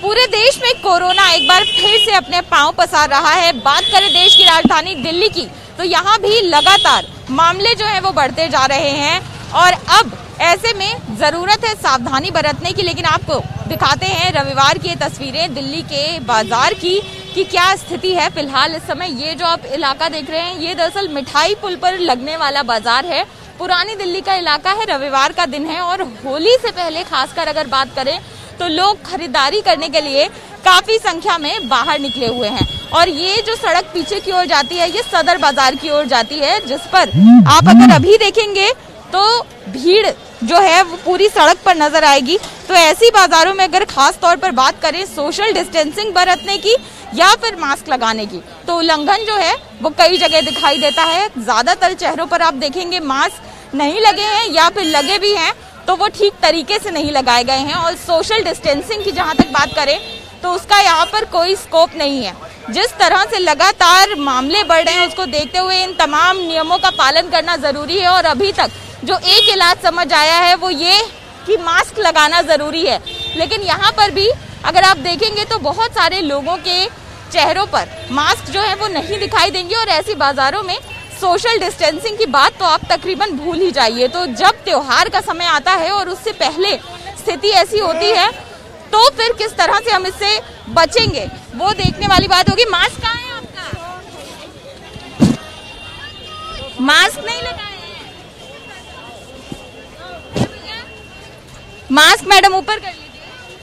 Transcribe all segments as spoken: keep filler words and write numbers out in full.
पूरे देश में कोरोना एक बार फिर से अपने पांव पसार रहा है। बात करें देश की राजधानी दिल्ली की, तो यहाँ भी लगातार मामले जो हैं वो बढ़ते जा रहे हैं और अब ऐसे में जरूरत है सावधानी बरतने की। लेकिन आपको दिखाते हैं रविवार की ये तस्वीरें दिल्ली के बाजार की कि क्या स्थिति है फिलहाल इस समय। ये जो आप इलाका देख रहे हैं ये दरअसल मिठाई पुल पर लगने वाला बाजार है। पुरानी दिल्ली का इलाका है, रविवार का दिन है और होली से पहले खासकर अगर बात करें तो लोग खरीदारी करने के लिए काफी संख्या में बाहर निकले हुए हैं। और ये जो सड़क पीछे की ओर जाती है ये सदर बाजार की ओर जाती है, जिस पर आप अगर अभी देखेंगे तो भीड़ जो है वो पूरी सड़क पर नजर आएगी। तो ऐसी बाजारों में अगर खास तौर पर बात करें सोशल डिस्टेंसिंग बरतने की या फिर मास्क लगाने की, तो उल्लंघन जो है वो कई जगह दिखाई देता है। ज्यादातर चेहरों पर आप देखेंगे मास्क नहीं लगे हैं या फिर लगे भी हैं तो वो ठीक तरीके से नहीं लगाए गए हैं। और सोशल डिस्टेंसिंग की जहां तक बात करें तो उसका यहाँ पर कोई स्कोप नहीं है। जिस तरह से लगातार मामले बढ़ रहे हैं उसको देखते हुए इन तमाम नियमों का पालन करना जरूरी है। और अभी तक जो एक इलाज समझ आया है वो ये कि मास्क लगाना जरूरी है। लेकिन यहाँ पर भी अगर आप देखेंगे तो बहुत सारे लोगों के चेहरों पर मास्क जो है वो नहीं दिखाई देंगे। और ऐसी बाजारों में सोशल डिस्टेंसिंग की बात तो आप तकरीबन भूल ही जाइए। तो जब त्योहार का समय आता है और उससे पहले स्थिति ऐसी होती है तो फिर किस तरह से हम इससे बचेंगे वो देखने वाली बात होगी। मास्क कहाँ है आपका? मास्क नहीं लगाए हैं। मास्क मैडम ऊपर कर लीजिए।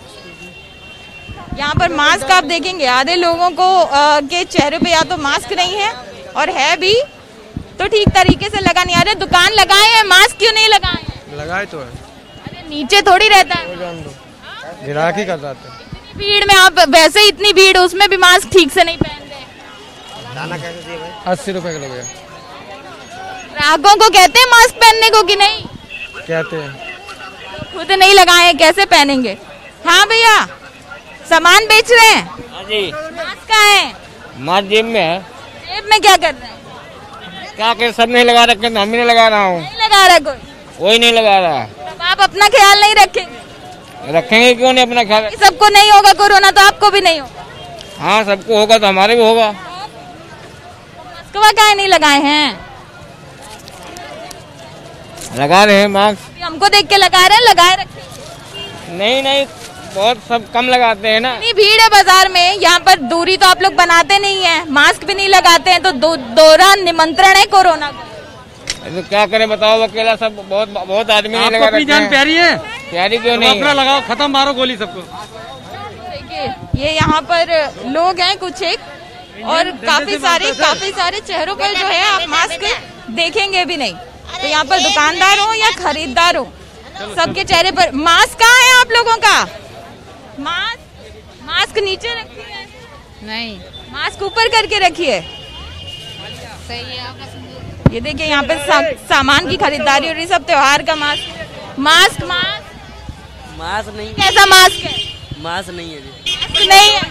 यहाँ पर मास्क आप देखेंगे आधे लोगों को आ, के चेहरे पे या तो मास्क नहीं है और है भी तो ठीक तरीके से लगा नहीं आ रहा। दुकान लगाए हैं, मास्क क्यों नहीं लगाए हैं? लगाए तो है। अरे नीचे थोड़ी रहता है, ग्राहक ही कर जाते हैं। इतनी भीड़ में आप वैसे इतनी भीड़ उसमें भी मास्क ठीक से नहीं पहनते। दाना कैसे दिए भाई? अस्सी रुपए किलो गया। ग्राहकों को कहते हैं मास्क पहनने को कि नहीं कहते हैं? खुद नहीं लगाए कैसे पहनेंगे? हाँ भैया सामान बेच रहे हैं? हाँ जी। मास्क कहाँ है? मास्क जेब में है। जेब में क्या कर रहे हैं? क्या कर, सब नहीं लगा रखे तो हम भी नहीं लगा रहा हूँ। नहीं लगा रहा कोई? कोई नहीं लगा रहा। तब आप अपना ख्याल नहीं रखेंगे? रखेंगे क्यों नहीं अपना ख्याल? सबको नहीं होगा कोरोना तो आपको भी नहीं होगा। हाँ सबको होगा तो हमारे भी होगा। मास्क क्या नहीं लगाए हैं? लगा रहे हैं मास्क। हमको देख के लगा रहे हैं, लगाए रखे नहीं नहीं बहुत सब कम लगाते हैं ना। इतनी भीड़ है बाजार में, यहाँ पर दूरी तो आप लोग बनाते नहीं है, मास्क भी नहीं लगाते हैं तो दो, दोहरा निमंत्रण है कोरोना का। तो क्या करें बताओ, अकेला सब बहुत बहुत आदमी नहीं लगा रखे हैं। जान प्यारी है? प्यारी क्यों नहीं? अपना लगाओ, खत्म मारो गोली सबको। देखिए ये यहाँ पर लोग हैं कुछ एक और काफी सारे काफी सारे चेहरों पर जो है आप मास्क देखेंगे भी नहीं। तो यहाँ पर दुकानदार हो या खरीदार हो सबके चेहरे पर मास्क कहाँ है आप लोगों का? मास्क मास्क नीचे रखिए। नहीं मास्क ऊपर करके रखिए। सही है आपका। ये देखिए यहाँ पे सा, सामान की खरीदारी और ये सब त्योहार का मास्क मास्क मास्क मास्क नहीं। कैसा मास्क है? मास्क नहीं है जी। मास्क नहीं है,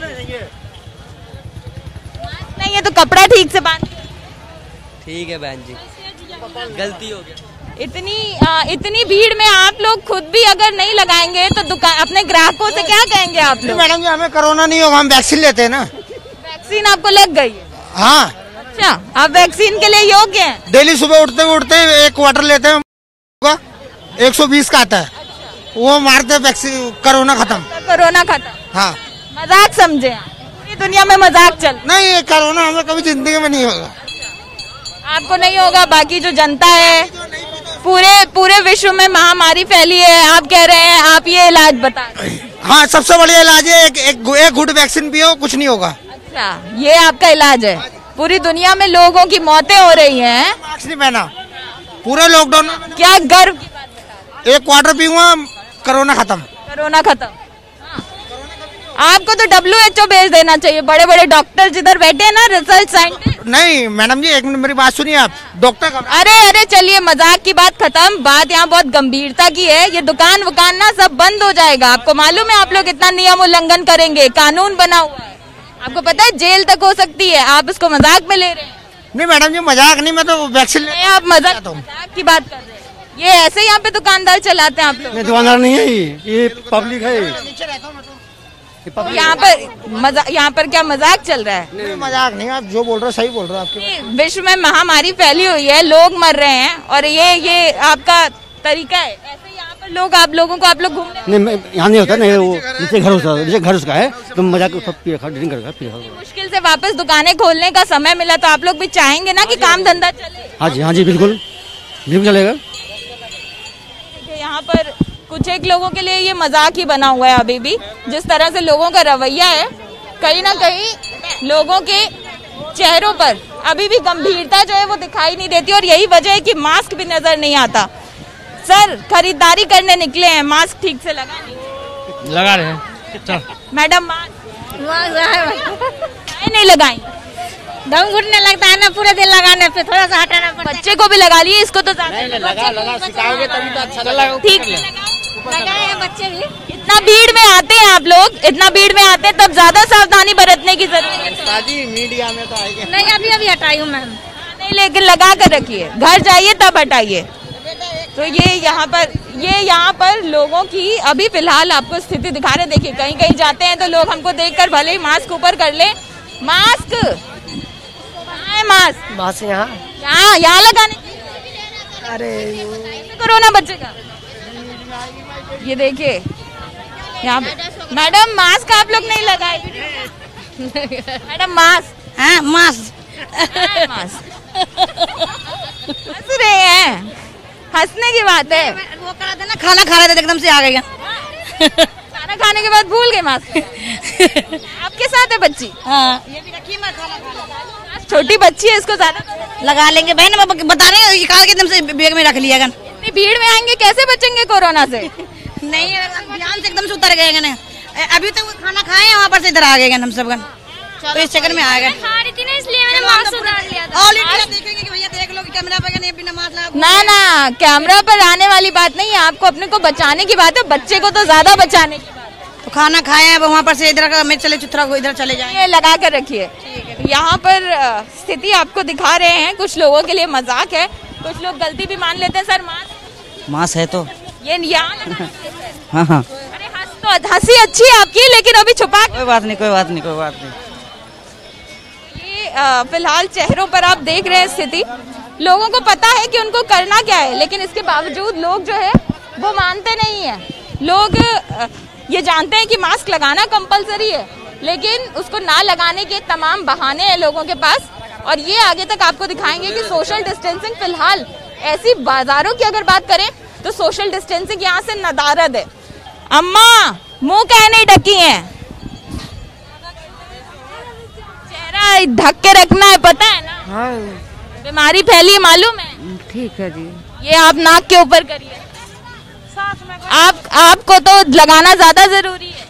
मास्क नहीं है तो कपड़ा ठीक से बांध। ठीक है बहन जी, गलती हो गया। इतनी आ, इतनी भीड़ में आप लोग खुद भी अगर नहीं लगाएंगे तो दुकान अपने ग्राहकों से क्या कहेंगे आप लोग? मैडम जी हमें कोरोना नहीं होगा, हम वैक्सीन लेते हैं ना। वैक्सीन आपको लग गई है? हाँ। अच्छा आप वैक्सीन के लिए योग्य हैं? डेली सुबह उठते उठते एक क्वार्टर लेते हैं, एक सौ बीस का आता है। अच्छा। वो मारते वैक्सीन, कोरोना खत्म। कोरोना खत्म। हाँ मजाक समझे? पूरी दुनिया में मजाक चल नहीं, ये कोरोना हमें कभी जिंदगी में नहीं होगा। आपको नहीं होगा, बाकी जो जनता है पूरे पूरे विश्व में महामारी फैली है, आप कह रहे हैं आप ये इलाज बता रहे हैं। हाँ सबसे बढ़िया इलाज है, एक एक, एक गुड वैक्सीन पियो, कुछ नहीं होगा। अच्छा ये आपका इलाज है? पूरी दुनिया में लोगों की मौतें हो रही हैं, मास्क नहीं पहना पूरे लॉकडाउन में। क्या गर्व की बात बता? एक क्वार्टर पीऊंगा, कोरोना खत्म। कोरोना खत्म। आपको तो डब्ल्यू एच ओ भेज देना चाहिए, बड़े बड़े डॉक्टर जिधर बैठे हैं ना, रिसर्च साइंटिस्ट। नहीं मैडम जी एक मिनट मेरी बात सुनिए आप। डॉक्टर अरे अरे चलिए मजाक की बात खत्म, बात यहाँ बहुत गंभीरता की है। ये दुकान वुकान ना सब बंद हो जाएगा। आपको मालूम है आप लोग इतना नियम उल्लंघन करेंगे, कानून बना हुआ है, आपको पता है जेल तक हो सकती है। आप इसको मजाक में ले रहे हैं। नहीं मैडम जी मजाक नहीं, मैं तो वैक्सीन। आप मजाक मजाक की बात कर रहे हैं? ये ऐसे यहाँ पे दुकानदार चलाते हैं आप लोग? दुकानदार नहीं है, ये पब्लिक है। यहाँ पर मजा यहाँ पर क्या मजाक चल रहा है? नहीं मजाक नहीं, आप जो बोल रहे हो सही बोल रहे हो। आपके विश्व में महामारी फैली हुई है, लोग मर रहे हैं और ये ये आपका तरीका है? ऐसे यहाँ पर लोग आप लोगों को आप लोग घूमने नहीं, यहाँ नहीं होता, नहीं वो नीचे घर होता है, नीचे घर उसका है तो मजाक ड्रिंक करेगा। मुश्किल से वापस दुकानें खोलने का समय मिला तो आप लोग भी चाहेंगे ना कि काम धंधा चले? हाँ जी, हाँ जी, बिल्कुल बिल्कुल चलेगा। यहाँ पर कुछ एक लोगों के लिए ये मजाक ही बना हुआ है अभी भी, जिस तरह से लोगों का रवैया है, कहीं ना कहीं लोगों के चेहरों पर अभी भी गंभीरता जो है वो दिखाई नहीं देती और यही वजह है कि मास्क भी नजर नहीं आता। सर, खरीदारी करने निकले हैं, मास्क ठीक से लगा नहीं? लगा रहे हैं। मैडम मास्क नहीं लगाई? दम घुटने लगता है ना पूरे दिन लगाने पे, थोड़ा सा हटाना पड़ता है। बच्चे को भी लगा लिए, इसको तो लगा लगा सिखाओगे तभी तो अच्छा लगेगा। ठीक लगाए हैं बच्चे भी। इतना भीड़ में आते हैं आप लोग, इतना भीड़ में आते हैं तब ज्यादा सावधानी बरतने की जरूरत है। मीडिया में तो आएगी नहीं, अभी अभी हटाई हूँ मैम। नहीं, लेकिन लगा कर रखिए, घर जाइए तब हटाइए। तो ये यहाँ पर ये यहाँ पर लोगों की अभी फिलहाल आपको स्थिति दिखा रहे। देखिए, कहीं कहीं जाते हैं तो लोग हमको देखकर भले ही मास्क ऊपर कर ले। मास्क कहाँ है? मास्क बस यहाँ यहाँ यहाँ लगाने। अरे कोरोना बचेगा। ये देखिए यहाँ पे मैडम मास्क आप लोग नहीं लगाए? मैडम मास्क, हाँ मास्क मास्क हंस रहे हैं, हंसने की बात है। वो करा था ना, खाना खा रहे थे एकदम से आ गए। खाना खाने के बाद भूल गए मास्क। आपके साथ है बच्ची? हाँ, ये भी रखिए, मैं खाना खा छोटी बच्ची है, इसको ज्यादा लगा लेंगे बहन, बता रहे हैं निकाल के एकदम से बैग में रख लिया। इतनी भीड़ में आएंगे कैसे बचेंगे कोरोना से? नहीं, ध्यान से एकदम से उतर गए। अभी तक तो खाना खाए वहाँ पर से इधर आ गए हम सब, तो इस चक्कर में आ गए। खा रही थी ना, इसलिए मैंने मास्क उतार लिया था। और देखेंगे कि भैया देख लो कि कैमरा पर नहीं, बिना मास्क लगा। ना ना, कैमरा पर आने वाली बात नहीं है, आपको अपने को बचाने की बात है, बच्चे को तो ज्यादा बचाने की बात है। तो खाना खाए हैं वहाँ पर से इधर का मैं चले चुथरा को इधर चले जाए, लगा कर रखिए। यहाँ पर स्थिति आपको दिखा रहे हैं, कुछ लोगों के लिए मजाक है, कुछ लोग गलती भी मान लेते हैं। सर मास्क मास्क है तो ये यहाँ हाँ हाँ, अरे हंस तो हंसी अच्छी है आपकी, लेकिन अभी छुपा। कोई बात नहीं, कोई बात नहीं, कोई बात नहीं। ये फिलहाल चेहरों पर आप देख रहे हैं स्थिति, लोगों को पता है कि उनको करना क्या है, लेकिन इसके बावजूद लोग जो है वो मानते नहीं है। लोग ये जानते हैं कि मास्क लगाना कंपलसरी है, लेकिन उसको ना लगाने के तमाम बहाने हैं लोगों के पास। और ये आगे तक आपको दिखाएंगे कि सोशल डिस्टेंसिंग फिलहाल ऐसी बाजारों की अगर बात करें तो सोशल डिस्टेंसिंग यहाँ से नदारद है। अम्मा मुंह कह नहीं ढकी है, चेहरा ढक के रखना है, पता है ना? हाँ बीमारी फैली है, मालूम है? ठीक है जी। ये आप नाक के ऊपर करिए, आप आपको तो लगाना ज्यादा जरूरी है।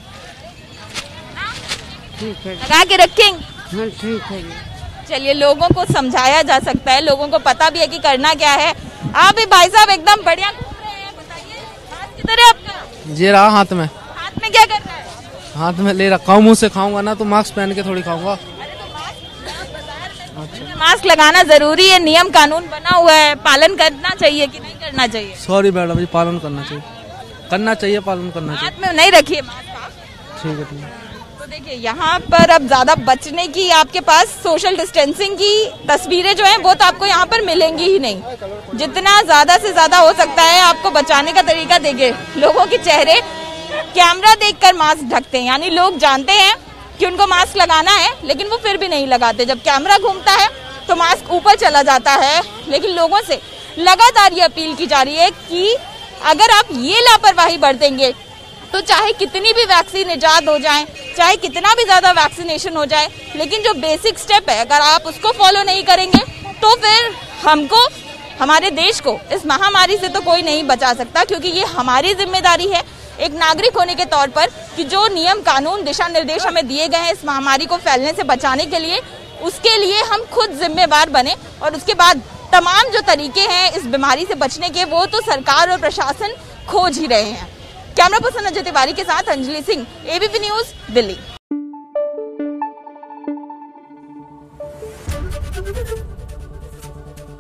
ठीक है, लगा के रखेंगे। ठीक है जी। चलिए, लोगों को समझाया जा सकता है, लोगों को पता भी है कि करना क्या है। आप भी भाई साहब एकदम बढ़िया घूम रहे हैं, बताइए हाथ किधर है आपका? ये रहा हाथ में। हाथ में क्या कर रहा है? हाथ में ले रखा हूँ, मुंह से खाऊंगा ना तो मास्क पहन के थोड़ी खाऊंगा। मास्क लगाना जरूरी है, नियम कानून बना हुआ है, पालन करना चाहिए कि नहीं करना चाहिए? सॉरी मैडम जी, पालन करना चाहिए, करना चाहिए, पालन करना चाहिए। हाथ में नहीं रखिए मास्क आप। ठीक है, ठीक है। तो देखिए, यहाँ पर अब ज्यादा बचने की आपके पास सोशल डिस्टेंसिंग की तस्वीरें जो हैं वो तो आपको यहाँ पर मिलेंगी ही नहीं। जितना ज्यादा से ज्यादा हो सकता है आपको बचाने का तरीका देखिए, लोगों के चेहरे कैमरा देखकर मास्क ढकते हैं, यानी लोग जानते हैं कि उनको मास्क लगाना है लेकिन वो फिर भी नहीं लगाते। जब कैमरा घूमता है तो मास्क ऊपर चला जाता है। लेकिन लोगों से लगातार ये अपील की जा रही है कि अगर आप ये लापरवाही बरतेंगे तो चाहे कितनी भी वैक्सीन इजाद हो जाए, चाहे कितना भी ज्यादा वैक्सीनेशन हो जाए, लेकिन जो बेसिक स्टेप है अगर आप उसको फॉलो नहीं करेंगे तो फिर हमको, हमारे देश को इस महामारी से तो कोई नहीं बचा सकता। क्योंकि ये हमारी जिम्मेदारी है एक नागरिक होने के तौर पर कि जो नियम कानून दिशा निर्देश हमें दिए गए हैं इस महामारी को फैलने से बचाने के लिए, उसके लिए हम खुद जिम्मेवार बने। और उसके बाद तमाम जो तरीके हैं इस बीमारी से बचने के वो तो सरकार और प्रशासन खोज ही रहे हैं। कैमरा पर्सन अजय तिवारी के साथ अंजलि सिंह, एबीपी न्यूज, दिल्ली।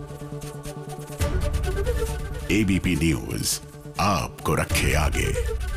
एबीपी न्यूज आपको रखे आगे।